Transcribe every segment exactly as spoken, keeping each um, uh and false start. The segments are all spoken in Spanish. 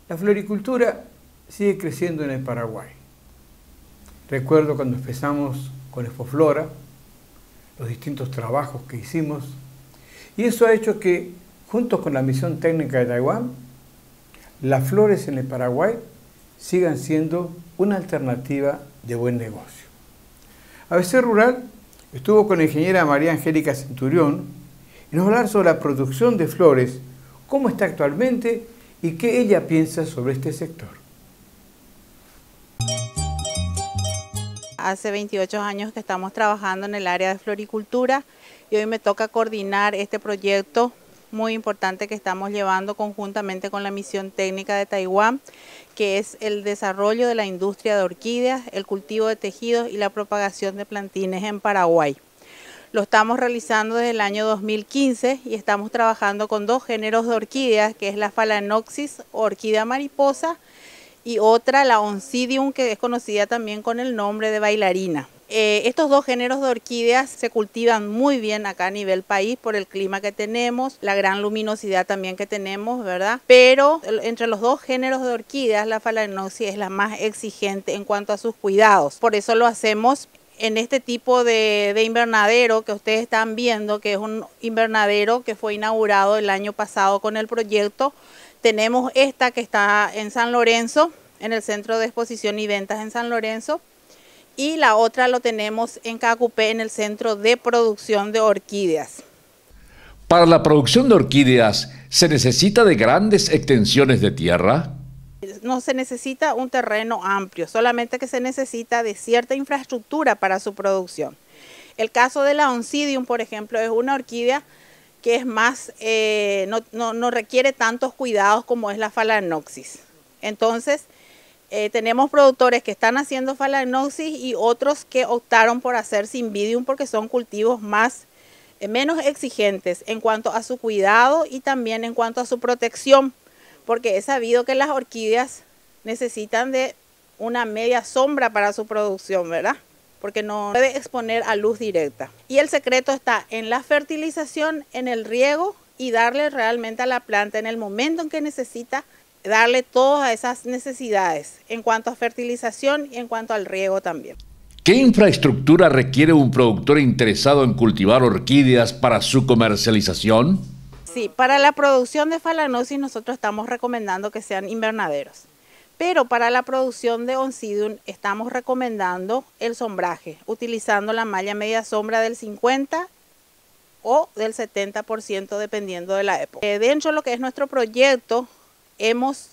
La floricultura sigue creciendo en el Paraguay. Recuerdo cuando empezamos con Expoflora, los distintos trabajos que hicimos, y eso ha hecho que, junto con la Misión Técnica de Taiwán, las flores en el Paraguay sigan siendo una alternativa de buen negocio. A B C Rural estuvo con la ingeniera María Angélica Centurión y nos va a hablar sobre la producción de flores, cómo está actualmente y qué ella piensa sobre este sector. Hace veintiocho años que estamos trabajando en el área de floricultura y hoy me toca coordinar este proyecto muy importante que estamos llevando conjuntamente con la Misión Técnica de Taiwán, que es el desarrollo de la industria de orquídeas, el cultivo de tejidos y la propagación de plantines en Paraguay. Lo estamos realizando desde el año dos mil quince y estamos trabajando con dos géneros de orquídeas, que es la Phalaenopsis, orquídea mariposa, y otra, la Oncidium, que es conocida también con el nombre de bailarina. Eh, estos dos géneros de orquídeas se cultivan muy bien acá a nivel país por el clima que tenemos, la gran luminosidad también que tenemos, ¿verdad? Pero entre los dos géneros de orquídeas, la Phalaenopsis es la más exigente en cuanto a sus cuidados. Por eso lo hacemos en este tipo de, de invernadero que ustedes están viendo, que es un invernadero que fue inaugurado el año pasado con el proyecto. Tenemos esta que está en San Lorenzo, en el Centro de Exposición y Ventas en San Lorenzo, y la otra lo tenemos en Cacupé, en el Centro de Producción de Orquídeas. Para la producción de orquídeas, ¿se necesita de grandes extensiones de tierra? No se necesita un terreno amplio, solamente que se necesita de cierta infraestructura para su producción. El caso de la Oncidium, por ejemplo, es una orquídea que es más, eh, no, no, no requiere tantos cuidados como es la Phalaenopsis. Entonces, eh, tenemos productores que están haciendo Phalaenopsis y otros que optaron por hacer Cymbidium porque son cultivos más, eh, menos exigentes en cuanto a su cuidado y también en cuanto a su protección, porque es sabido que las orquídeas necesitan de una media sombra para su producción, ¿verdad? Porque no puede exponer a luz directa. Y el secreto está en la fertilización, en el riego y darle realmente a la planta en el momento en que necesita, darle todas esas necesidades en cuanto a fertilización y en cuanto al riego también. ¿Qué infraestructura requiere un productor interesado en cultivar orquídeas para su comercialización? Sí, para la producción de Phalaenopsis nosotros estamos recomendando que sean invernaderos. Pero para la producción de Oncidium estamos recomendando el sombraje, utilizando la malla media sombra del cincuenta o del setenta por ciento dependiendo de la época. Eh, dentro de lo que es nuestro proyecto hemos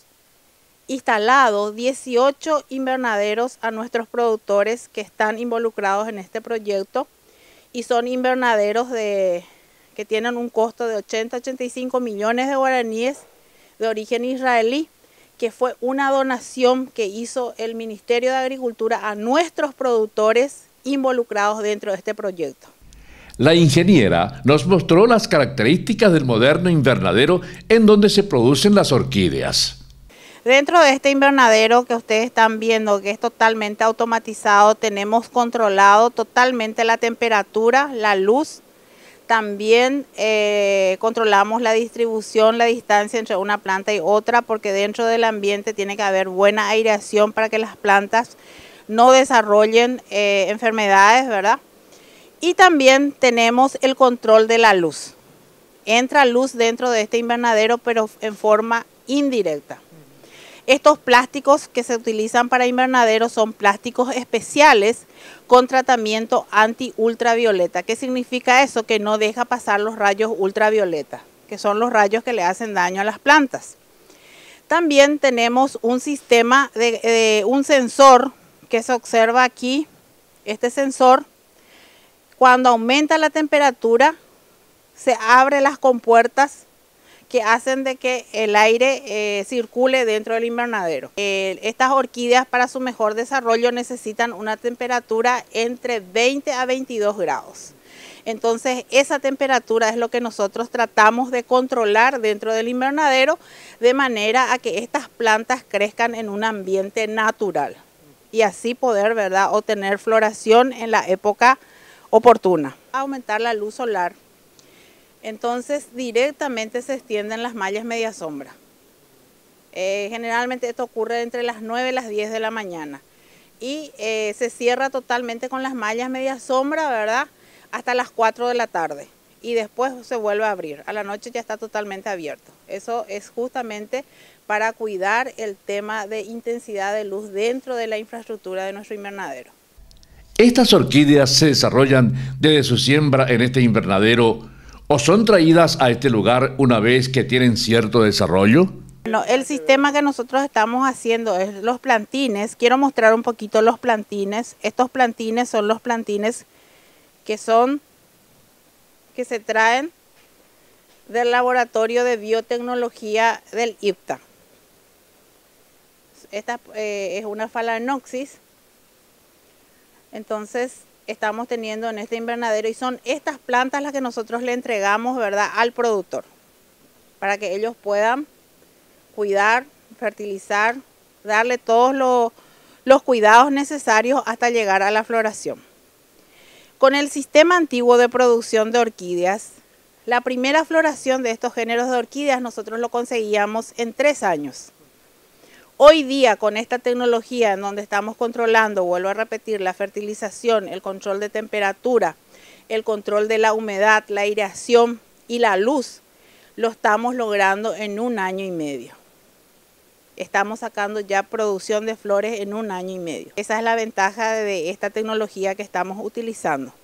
instalado dieciocho invernaderos a nuestros productores que están involucrados en este proyecto y son invernaderos de, que tienen un costo de ochenta a ochenta y cinco millones de guaraníes de origen israelí, que fue una donación que hizo el Ministerio de Agricultura a nuestros productores involucrados dentro de este proyecto. La ingeniera nos mostró las características del moderno invernadero en donde se producen las orquídeas. Dentro de este invernadero que ustedes están viendo, que es totalmente automatizado, tenemos controlado totalmente la temperatura, la luz. También eh, controlamos la distribución, la distancia entre una planta y otra, porque dentro del ambiente tiene que haber buena aireación para que las plantas no desarrollen eh, enfermedades, ¿verdad? Y también tenemos el control de la luz. Entra luz dentro de este invernadero, pero en forma indirecta. Estos plásticos que se utilizan para invernaderos son plásticos especiales con tratamiento anti-ultravioleta. ¿Qué significa eso? Que no deja pasar los rayos ultravioleta, que son los rayos que le hacen daño a las plantas. También tenemos un sistema de, de un sensor que se observa aquí. Este sensor, cuando aumenta la temperatura, se abren las compuertas que hacen de que el aire eh, circule dentro del invernadero. Eh, estas orquídeas para su mejor desarrollo necesitan una temperatura entre veinte a veintidós grados. Entonces esa temperatura es lo que nosotros tratamos de controlar dentro del invernadero de manera a que estas plantas crezcan en un ambiente natural y así poder, ¿verdad?, obtener floración en la época oportuna. Aumentar la luz solar. Entonces directamente se extienden las mallas media sombra. Eh, generalmente esto ocurre entre las nueve y las diez de la mañana. Y eh, se cierra totalmente con las mallas media sombra, ¿verdad? Hasta las cuatro de la tarde. Y después se vuelve a abrir. A la noche ya está totalmente abierto. Eso es justamente para cuidar el tema de intensidad de luz dentro de la infraestructura de nuestro invernadero. ¿Estas orquídeas se desarrollan desde su siembra en este invernadero o son traídas a este lugar una vez que tienen cierto desarrollo? No, el sistema que nosotros estamos haciendo es los plantines. Quiero mostrar un poquito los plantines. Estos plantines son los plantines que son que se traen del laboratorio de biotecnología del I P T A. Esta eh, es una Phalaenopsis. Entonces estamos teniendo en este invernadero y son estas plantas las que nosotros le entregamos, ¿verdad?, al productor para que ellos puedan cuidar, fertilizar, darle todos los, los cuidados necesarios hasta llegar a la floración. Con el sistema antiguo de producción de orquídeas, la primera floración de estos géneros de orquídeas nosotros lo conseguíamos en tres años. Hoy día, con esta tecnología en donde estamos controlando, vuelvo a repetir, la fertilización, el control de temperatura, el control de la humedad, la aireación y la luz, lo estamos logrando en un año y medio. Estamos sacando ya producción de flores en un año y medio. Esa es la ventaja de esta tecnología que estamos utilizando.